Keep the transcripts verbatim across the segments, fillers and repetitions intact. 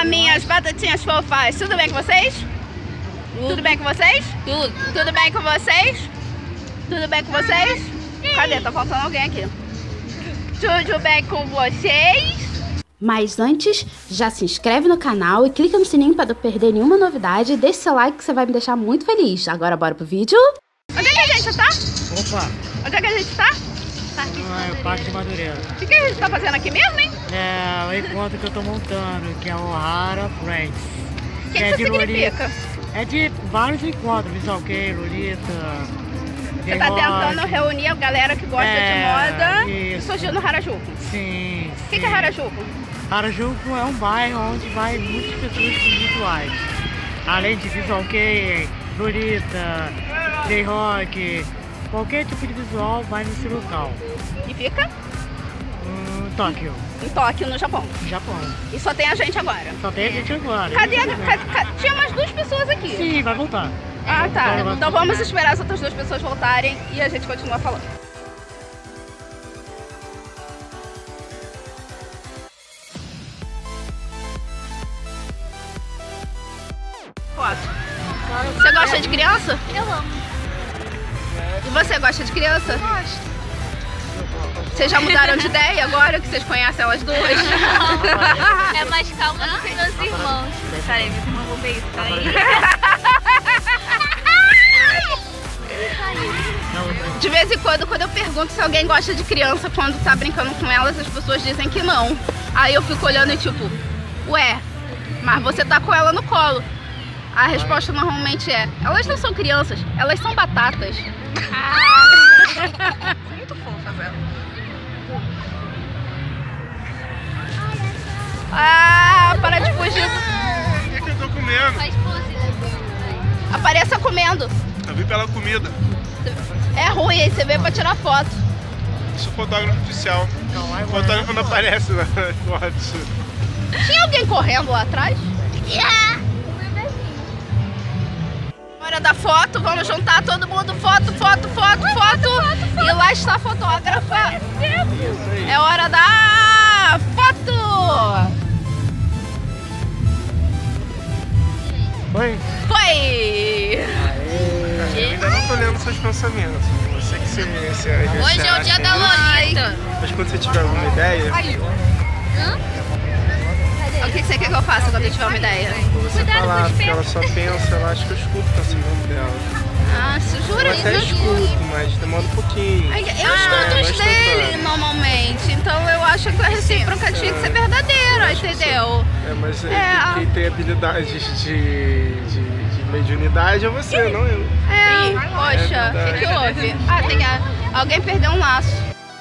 minhas batatinhas fofas, tudo bem com vocês? Tudo, tudo bem com vocês? Tudo. Tudo bem com vocês? Tudo bem com vocês? Cadê? Tá faltando alguém aqui. Tudo bem com vocês? Mas antes, já se inscreve no canal e clica no sininho para não perder nenhuma novidade. Deixa seu like que você vai me deixar muito feliz. Agora bora pro vídeo. Onde é que a gente tá? Opa! Onde é que a gente tá? Parque Não é o Parque de Madureira. O que, que a gente tá fazendo aqui mesmo, hein? É o encontro que eu tô montando, que é o Hara Friends. O que, que isso significa? É de vários encontros, visual kei, Lolita. Você tá tentando reunir a galera que gosta é, de moda isso. e surgiu no Harajuku. Sim. O que, que é Harajuku? Harajuku é um bairro onde vai muitas pessoas visuais. Além de visual kei, Lolita, J-Rock, qualquer tipo de visual vai nesse local. E fica? Hum, Tóquio. Em Tóquio, no Japão. No Japão. E só tem a gente agora. Só tem a gente agora. Cadê? A, ca, ca, tinha mais duas pessoas aqui. Sim, vai voltar. Ah, tá. Vai, vai então vamos esperar as outras duas pessoas voltarem e a gente continua falando. Foto. Você gosta de criança? Eu amo. E você gosta de criança? Eu gosto. Vocês já mudaram de ideia agora que vocês conhecem elas duas? É mais calma do que meus irmãos. Peraí, meus irmãos vão ver isso, peraí. De vez em quando, quando eu pergunto se alguém gosta de criança quando tá brincando com elas, as pessoas dizem que não. Aí eu fico olhando e tipo, ué, mas você tá com ela no colo. A resposta normalmente é, elas não são crianças, elas são batatas. Muito fofa, Zé. Ah, para de fugir. É que eu tô comendo. Faz pose. Apareça comendo. Eu vim pela comida. É ruim, aí você veio pra tirar foto. Eu sou fotógrafo oficial. O fotógrafo não aparece nas fotos. Tinha alguém correndo lá atrás? Yeah. Hora da foto, vamos juntar todo mundo. Foto, foto, foto, foto. E lá está a fotógrafa. É hora da foto. Oi? Foi. Eu ainda não tô lendo seus pensamentos. Você que se, se, Hoje é o dia da Lolita. Mas quando você tiver alguma ideia, Hã? O que você quer que eu faça quando eu tiver uma ideia? você Cuidado com falar, os porque pés. ela só pensa, ela acha que eu escuto o pensamento dela. Ah, se jura? Eu até Isso? escuto, mas demora um pouquinho. Eu escuto Ah, os mas dele tá. normalmente, então eu acho que a recíproca tinha que ser verdadeira, entendeu? É, mas é, É, quem tem habilidades de, de, de mediunidade é você, não eu. É, poxa, o que, que houve? Ah, tem a... alguém perdeu um laço.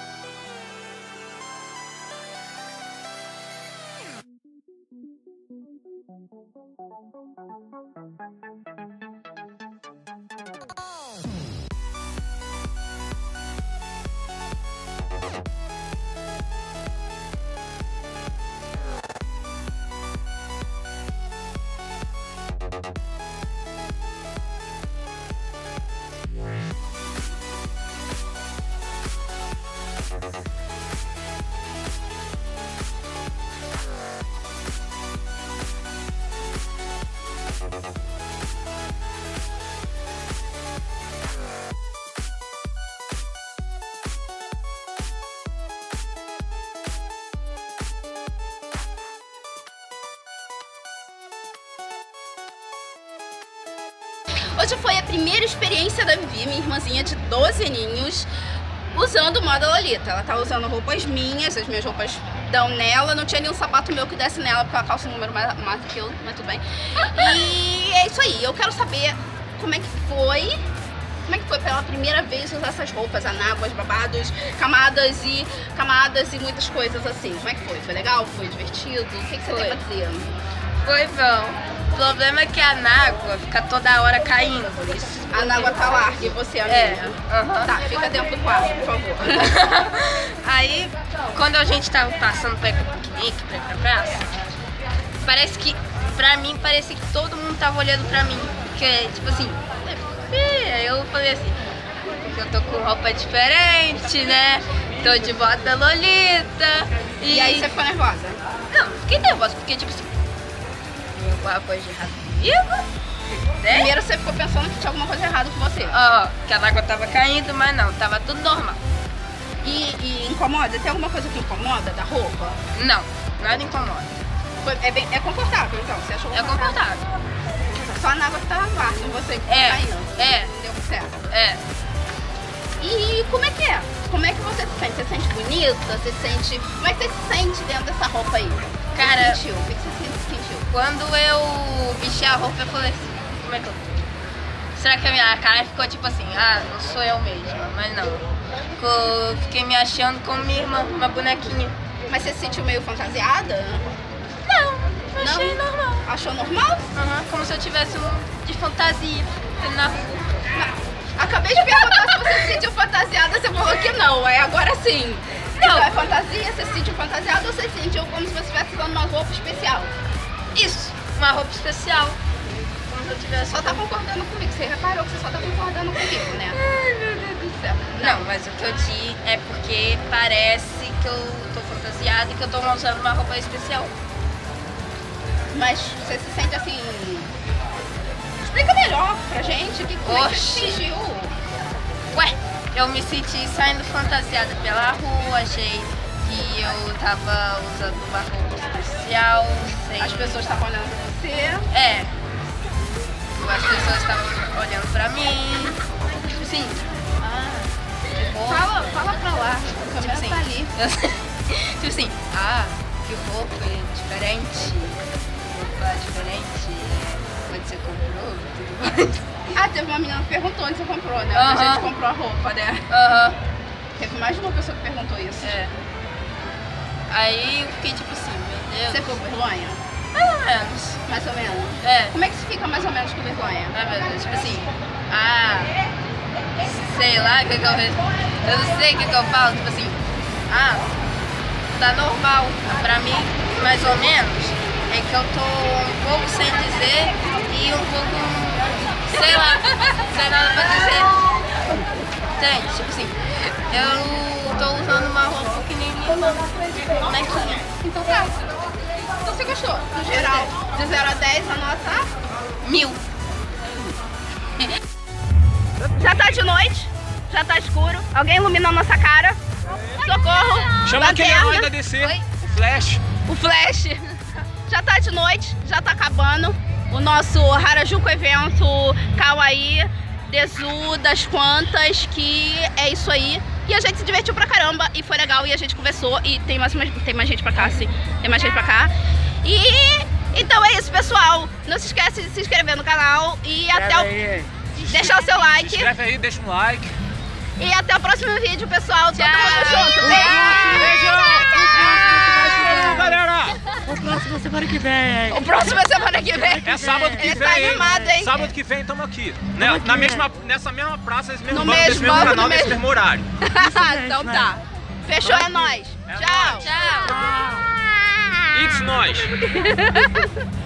Hoje foi a primeira experiência da Vivi, minha irmãzinha de doze aninhos, usando moda Lolita. Ela tá usando roupas minhas, as minhas roupas dão nela. Não tinha nenhum sapato meu que desse nela, porque ela calça um número mais, mais que eu, mas tudo bem. E é isso aí, eu quero saber como é que foi, como é que foi pela primeira vez usar essas roupas, anáguas, babados, camadas e camadas e muitas coisas assim. Como é que foi? Foi legal? Foi divertido? O que, que você Foi. tem pra dizer? Foi bom. O problema é que a água fica toda hora caindo. Isso. A água tá larga e você, amiga? É. Aham. Tá, fica dentro do quarto, por favor. Aí, quando a gente tava passando pra ir pro piquenique, pra ir pra praça, parece que, pra mim, parece que todo mundo tava olhando pra mim. Porque, tipo assim, aí eu falei assim, porque eu tô com roupa diferente, né? Tô de bota Lolita. E aí você ficou nervosa? Não, fiquei nervosa, porque, tipo assim, Tem alguma coisa de errado comigo? Tem? Primeiro você ficou pensando que tinha alguma coisa errada com você. Ó, que a água tava caindo, mas não, tava tudo normal. E, e incomoda? Tem alguma coisa que incomoda da roupa? Não, nada incomoda. Foi- É, bem, é confortável, então? Você achou É confortável. Só a água que tava vazia, você que É, tá caindo. é. Deu certo. É. E como é que é? Como é que você se sente? Você se sente bonita? Você se sente... Como é que você se sente dentro dessa roupa aí? Cara, Você sentiu? O que você se sentiu? Quando eu vesti a roupa, eu falei assim, como é que eu... Será que a minha cara ficou tipo assim, ah, não sou eu mesma, mas não. Ficou- Fiquei me achando como minha irmã, uma bonequinha. Mas você se sentiu meio fantasiada? Não, eu achei Não? normal. Achou normal? Aham, como se eu tivesse um de fantasia na rua. Não. Acabei de perguntar se você se sentiu fantasiada, você falou que não. Aí agora sim. Não. É fantasia? Você se sentiu fantasiada ou você se sentiu como se você estivesse usando uma roupa especial? Isso, uma roupa especial. Como se eu tivesse... Só tá concordando comigo. Você reparou que você só tá concordando comigo, né? Ai, meu Deus do céu. Não, mas o que eu disse é porque parece que eu tô fantasiada e que eu tô usando uma roupa especial. Mas você se sente assim... Explica melhor pra gente que, como é que você se Oxi. sentiu. Ué, eu me senti saindo fantasiada pela rua, achei que eu tava usando uma roupa especial, sem... As pessoas estavam olhando pra você. É, as pessoas estavam olhando pra mim, tipo assim, ah, que roupa. Fala, fala pra lá. A Tipo câmera assim, tá ali. eu- tipo assim, ah, que roupa diferente, roupa diferente, é, onde você comprou, tudo mais. Ah, teve uma menina que perguntou onde você comprou, né? Aham. A gente comprou a roupa, né? Aham, Teve mais de uma pessoa que perguntou isso. é. Aí eu fiquei tipo assim, meu Deus. Você ficou com vergonha? Mais ou menos. Mais ou menos. É. Como é que você fica mais ou menos com vergonha? Ah, meu Deus, tipo assim, ah, sei lá o que, que eu eu não sei o que, que eu falo, tipo assim, ah, tá normal. Pra mim, mais ou menos, é que eu tô um pouco sem dizer e um pouco, sei lá, sem nada pra dizer. Entende? Tipo assim, eu tô usando uma roupa que nem minha irmã, bonequinha. Então tá. Então você gostou? No geral, de zero a dez, a nota... Mil. Já tá de noite, já tá escuro. Alguém ilumina a nossa cara. Socorro. Chama aquele Lanterna. herói da D C, Oi? o Flash. O Flash. Já tá de noite, já tá acabando o nosso Harajuku evento Kawaii, Dezu, das quantas, que é isso aí. E a gente se divertiu pra caramba e foi legal e a gente conversou e tem mais, tem mais gente pra cá, sim. Tem mais gente pra cá. E então é isso, pessoal. Não se esquece de se inscrever no canal e até o... deixar o seu Se like. inscreve aí, deixa um like. E até o próximo vídeo, pessoal. Todo mundo junto. Beijo, galera! O próximo semana que vem. O próximo é semana que vem. É sábado que Ele vem, tá animado, hein? Sábado que vem estamos aqui. Né? aqui, Na né? mesma, nessa mesma praça, nesse mesmo No banco, nesse mesmo mesmo banco, canal, no nesse mesmo- mesmo horário. Então tá. Fechou, é nóis. É Tchau. nóis. Tchau. It's nós.